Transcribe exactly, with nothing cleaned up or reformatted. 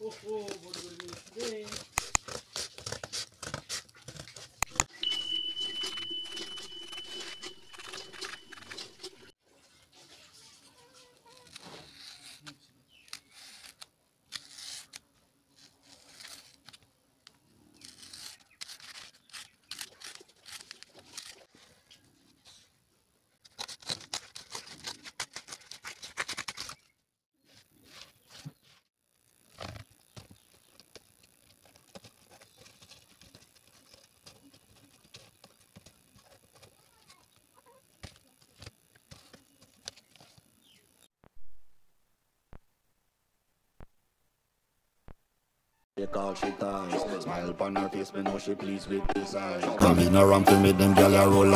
Oh, oh, what do we do today? Take off she ties, smile upon her face, me know she pleased with this eyes. Coming around to me, them gyal a roll.